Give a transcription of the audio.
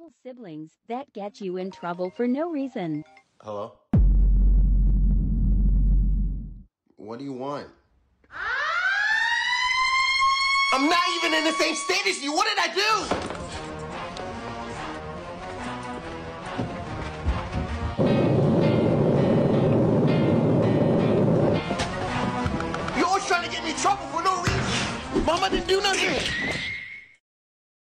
Little siblings that get you in trouble for no reason. Hello? What do you want? I'm not even in the same state as you. What did I do? You're always trying to get me in trouble for no reason. Mama didn't do nothing.